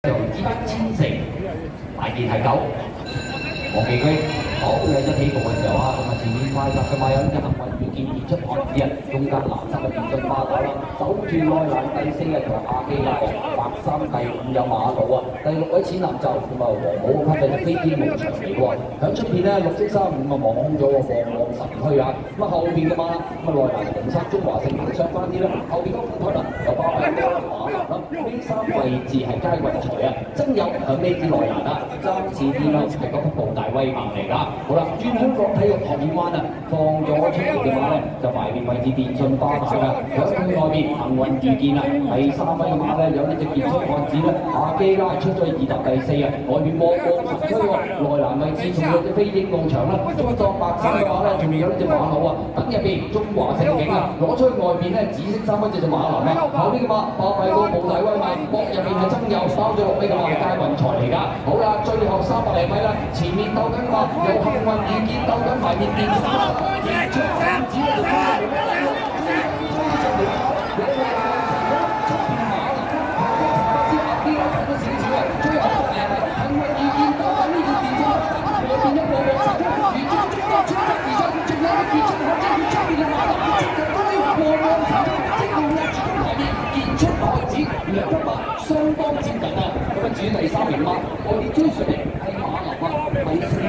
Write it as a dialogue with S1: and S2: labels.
S1: 就200千大件係9，黃kỳ居好嘅一起步嘅時候啊，咁啊前面快速嘅馬有隻幸運要見傑出漢子啊，中間藍色嘅電信巴打啦，守住內欄第4嘅就阿基拉，白衫第5有馬路啊，第6位淺藍袖咁啊黃帽級嘅飛天夢長嚟喎，喺出邊咧綠色衫咁啊望空咗個放浪神區啊，咁啊後邊嘅馬咁啊內欄紅衫中華盛行上翻啲啦，後邊嗰副台啦有巴閉多馬蘭啦，呢3位置係佳運財啊，真有響呢支內欄啊，爭次啲啦係嗰匹步大威猛嚟㗎。好啦，專香港體育學院灣啊，放咗出嚟嘅馬咧，就埋面位置電信巴打㗎。喺佢外邊幸運遇見啊，第3位嘅馬咧有呢隻傑出漢子咧，阿基拉出咗2踏第4啊，外邊望望神區喎，內欄位置仲有隻飛鷹夢翔啦，中作白衫嘅馬咧，仲有呢隻馬路啊，等入邊中華盛景啊，攞出去外邊咧紫色衫嗰隻就馬林啊，後邊嘅馬巴閉個步大威猛，膊入邊係真有包咗6尾嘅馬係佳運財嚟㗎。好啦，最後300零米啦，前面鬥緊馬有幸運遇見鬥緊埋面電信巴打，傑出漢子喺度追住嚟啦，有個出邊馬林，後邊阿基拉睇到少少啊，最後100零米幸運遇見鬥緊呢條電信巴打，裏邊一個個神級，如中中國出得而出，仲有一個傑出漢子要出邊嘅馬林，即係嗰啲和望神，即係落住埋面傑出漢子2匹馬相當接近啊！咁啊，至於第3名馬，我哋追上嚟係馬林啊，米